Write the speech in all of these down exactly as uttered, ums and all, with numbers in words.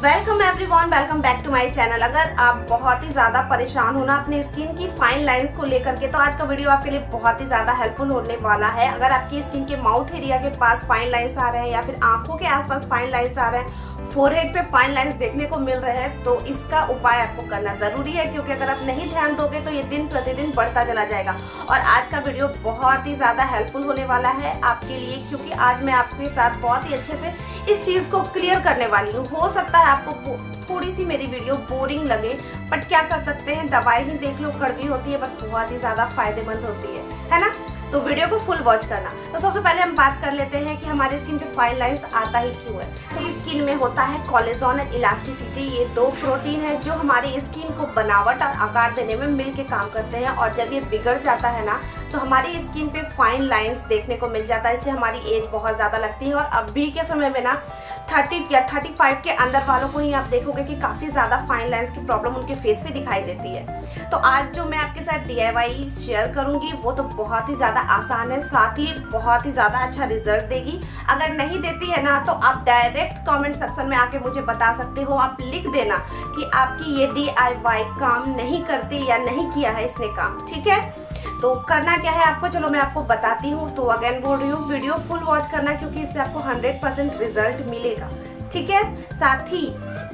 Welcome everyone, welcome back to my channel. अगर आप बहुत ही ज़्यादा परेशान हो ना अपने स्किन की फाइन लाइंस को लेकर के, तो आज का वीडियो आपके लिए बहुत ही ज़्यादा हेल्पफुल होने वाला है। अगर आपकी स्किन के माउथ एरिया के पास फाइन लाइंस आ रहे हैं या फिर आंखों के आसपास फाइन लाइंस आ रहे हैं, फोरहेड पे फाइन लाइंस देखने को मिल रहे हैं, तो इसका उपाय आपको करना ज़रूरी है, क्योंकि अगर आप नहीं ध्यान दोगे तो ये दिन प्रतिदिन बढ़ता चला जाएगा। और आज का वीडियो बहुत ही ज़्यादा हेल्पफुल होने वाला है आपके लिए, क्योंकि आज मैं आपके साथ बहुत ही अच्छे से इस चीज़ को क्लियर करने वाली हूँ। हो सकता है आपको थोड़ी सी मेरी वीडियो बोरिंग लगे, बट क्या कर सकते हैं, दवाई ही देख लो, कड़वी होती है बट बहुत ही ज़्यादा फायदेमंद होती है, है ना। तो वीडियो को फुल वॉच करना। तो सबसे पहले हम बात कर लेते हैं कि हमारे स्किन पे फाइन लाइंस आता ही क्यों है। तो स्किन में होता है कोलेजन और इलास्टिसिटी, ये दो प्रोटीन है जो हमारी स्किन को बनावट और आकार देने में मिल के काम करते हैं। और जब ये बिगड़ जाता है ना, तो हमारी स्किन पे फाइन लाइंस देखने को मिल जाता है। इससे हमारी एज बहुत ज़्यादा लगती है। और अभी के समय में ना थर्टी या थर्टी फाइव के अंदर वालों को ही आप देखोगे कि काफ़ी ज़्यादा फाइन लाइंस की प्रॉब्लम उनके फेस पे दिखाई देती है। तो आज जो मैं आपके साथ डी आई वाई शेयर करूंगी वो तो बहुत ही ज़्यादा आसान है, साथ ही बहुत ही ज़्यादा अच्छा रिजल्ट देगी। अगर नहीं देती है ना, तो आप डायरेक्ट कमेंट सेक्शन में आके मुझे बता सकते हो। आप लिख देना कि आपकी ये डी आई वाई काम नहीं करती या नहीं किया है इसने काम, ठीक है। तो करना क्या है आपको, चलो मैं आपको बताती हूँ। तो अगेन बोल रही हूँ, वीडियो फुल वॉच करना, क्योंकि इससे आपको हंड्रेड परसेंट रिजल्ट मिलेगा, ठीक है। साथ ही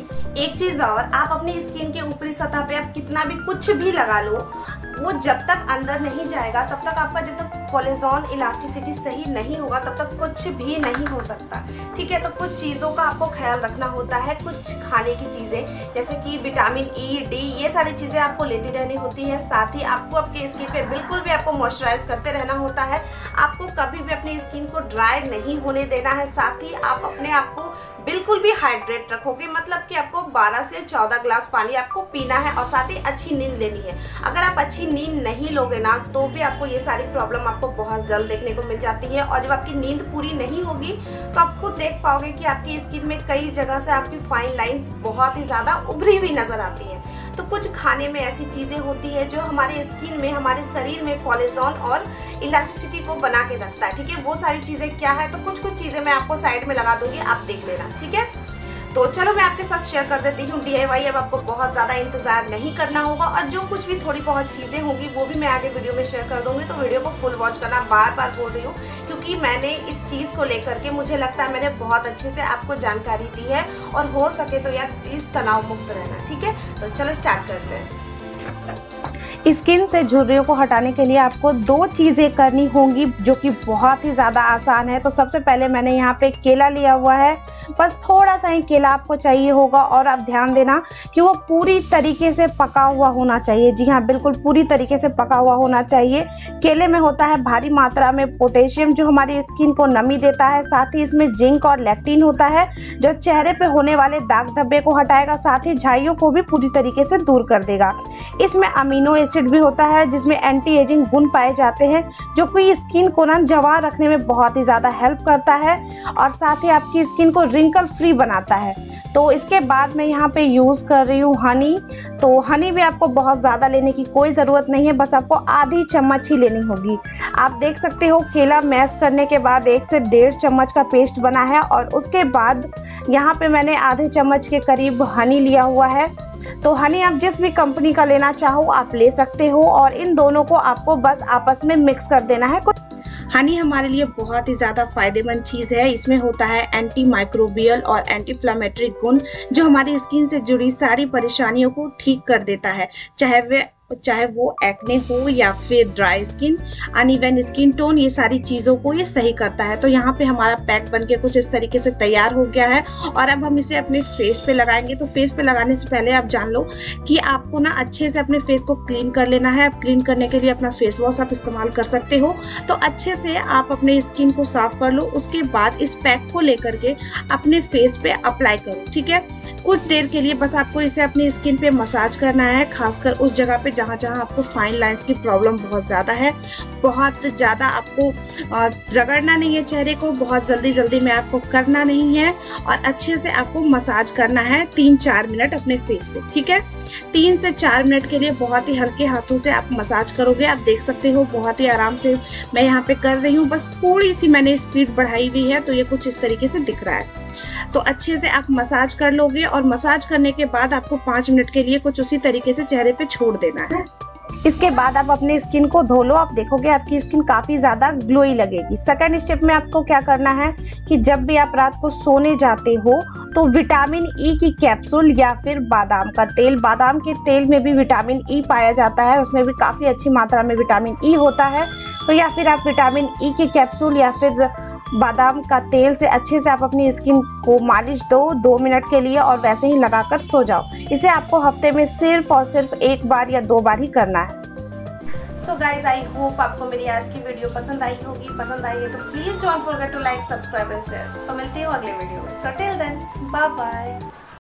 एक चीज़ और, आप अपनी स्किन के ऊपरी सतह पे आप कितना भी कुछ भी लगा लो, वो जब तक अंदर नहीं जाएगा तब तक आपका, जब तक कोलेजन इलास्टिसिटी सही नहीं होगा तब तक कुछ भी नहीं हो सकता, ठीक है। तो कुछ चीज़ों का आपको ख्याल रखना होता है। कुछ खाने की चीज़ें जैसे कि विटामिन ई, डी, ये सारी चीज़ें आपको लेती रहनी होती है। साथ ही आपको आपके स्किन पे बिल्कुल भी आपको मॉइस्चराइज करते रहना होता है। आपको कभी भी अपनी स्किन को ड्राई नहीं होने देना है। साथ ही आप अपने आप को बिल्कुल भी हाइड्रेट रखोगे, मतलब कि आपको बारह से चौदह ग्लास पानी आपको पीना है। और साथ ही अच्छी नींद लेनी है। अगर आप अच्छी नींद नहीं लोगे ना, तो भी आपको ये सारी प्रॉब्लम आपको बहुत जल्द देखने को मिल जाती है। और जब आपकी नींद पूरी नहीं होगी तो आप खुद देख पाओगे कि आपकी स्किन में कई जगह से आपकी फाइन लाइंस बहुत ही ज़्यादा उभरी हुई नजर आती हैं। तो कुछ खाने में ऐसी चीज़ें होती है जो हमारे स्किन में, हमारे शरीर में कोलेजन और इलास्टिसिटी को बना के रखता है, ठीक है। वो सारी चीज़ें क्या है, तो कुछ कुछ चीज़ें मैं आपको साइड में लगा दूंगी, आप देख लेना, ठीक है। तो चलो मैं आपके साथ शेयर कर देती हूँ डी आई वाई। अब आपको बहुत ज़्यादा इंतजार नहीं करना होगा, और जो कुछ भी थोड़ी बहुत चीज़ें होंगी वो भी मैं आगे वीडियो में शेयर कर दूँगी। तो वीडियो को फुल वॉच करना, बार बार बोल रही हूँ, क्योंकि मैंने इस चीज़ को लेकर के, मुझे लगता है मैंने बहुत अच्छे से आपको जानकारी दी है। और हो सके तो यार प्लीज़ तनाव मुक्त रहना, ठीक है। तो चलो स्टार्ट करते हैं। स्किन से झुर्रियों को हटाने के लिए आपको दो चीज़ें करनी होंगी, जो कि बहुत ही ज़्यादा आसान है। तो सबसे पहले मैंने यहाँ पे केला लिया हुआ है, बस थोड़ा सा ही केला आपको चाहिए होगा। और आप ध्यान देना कि वो पूरी तरीके से पका हुआ होना चाहिए। जी हाँ, बिल्कुल पूरी तरीके से पका हुआ होना चाहिए। केले में होता है भारी मात्रा में पोटेशियम, जो हमारी स्किन को नमी देता है। साथ ही इसमें जिंक और लेक्टिन होता है, जो चेहरे पे होने वाले दाग धब्बे को हटाएगा, साथ ही झाइयों को भी पूरी तरीके से दूर कर देगा। इसमें अमीनो एसिड भी होता है, जिसमें एंटी एजिंग गुण पाए जाते हैं, जो कि स्किन को ना जवान रखने में बहुत ही ज़्यादा हेल्प करता है। और साथ ही आपकी स्किन को रिंकल फ्री बनाता है। तो इसके बाद मैं यहाँ पे यूज़ कर रही हूँ हनी। तो हनी भी आपको बहुत ज़्यादा लेने की कोई ज़रूरत नहीं है, बस आपको आधी चम्मच ही लेनी होगी। आप देख सकते हो केला मैश करने के बाद एक से डेढ़ चम्मच का पेस्ट बना है। और उसके बाद यहाँ पे मैंने आधे चम्मच के करीब हनी लिया हुआ है। तो हनी आप जिस भी कंपनी का लेना चाहो आप ले सकते हो। और इन दोनों को आपको बस आपस में मिक्स कर देना है। हनी हमारे लिए बहुत ही ज़्यादा फायदेमंद चीज़ है। इसमें होता है एंटी माइक्रोबियल और एंटी इन्फ्लेमेटरी गुण, जो हमारी स्किन से जुड़ी सारी परेशानियों को ठीक कर देता है, चाहे वे चाहे वो एक्ने हो या फिर dry skin, uneven skin tone, ये सारी चीज़ों को ये सही करता है। तो यहाँ पे हमारा पैक बनके कुछ इस तरीके से तैयार हो गया है। और अब हम इसे अपने फेस पे लगाएंगे। तो फेस पे लगाने से पहले आप जान लो कि आपको ना अच्छे से अपने फेस को क्लीन कर लेना है। आप क्लीन करने के लिए अपना फेस वॉश आप इस्तेमाल कर सकते हो। तो अच्छे से आप अपने स्किन को साफ कर लो। उसके बाद इस पैक को लेकर के अपने फेस पे अप्लाई करो, ठीक है। कुछ देर के लिए बस आपको इसे अपनी स्किन पे मसाज करना है, खासकर उस जगह पे जहाँ जहाँ आपको फाइन लाइंस की प्रॉब्लम बहुत ज़्यादा है। बहुत ज़्यादा आपको रगड़ना नहीं है चेहरे को, बहुत जल्दी जल्दी में आपको करना नहीं है। और अच्छे से आपको मसाज करना है तीन चार मिनट अपने फेस पे, ठीक है। तीन से चार मिनट के लिए बहुत ही हल्के हाथों से आप मसाज करोगे। आप देख सकते हो बहुत ही आराम से मैं यहाँ पे कर रही हूँ, बस थोड़ी सी मैंने स्पीड बढ़ाई हुई है, तो ये कुछ इस तरीके से दिख रहा है। तो अच्छे से आप मसाज कर लोगे और मसाज करने के बाद आपको पाँच मिनट के लिए कुछ उसी तरीके से चेहरे पे छोड़ देना है। इसके बाद आप अपने स्किन को धो लो। आप देखोगे आपकी स्किन काफ़ी ज़्यादा ग्लोई लगेगी। सेकंड स्टेप में आपको क्या करना है कि जब भी आप रात को सोने जाते हो तो विटामिन ई की कैप्सूल या फिर बादाम का तेल, बादाम के तेल में भी विटामिन ई पाया जाता है, उसमें भी काफ़ी अच्छी मात्रा में विटामिन ई होता है। तो या फिर आप विटामिन ई की कैप्सूल या फिर बादाम का तेल से अच्छे से आप अपनी स्किन को मालिश दो दो मिनट के लिए और वैसे ही लगाकर सो जाओ। इसे आपको हफ्ते में सिर्फ और सिर्फ एक बार या दो बार ही करना है। सो गाइज, आई होप आपको मेरी आज की वीडियो पसंद आई होगी। पसंद आई है तो please don't forget to like, subscribe and share. तो मिलते हो अगले वीडियो में। So till then, bye bye.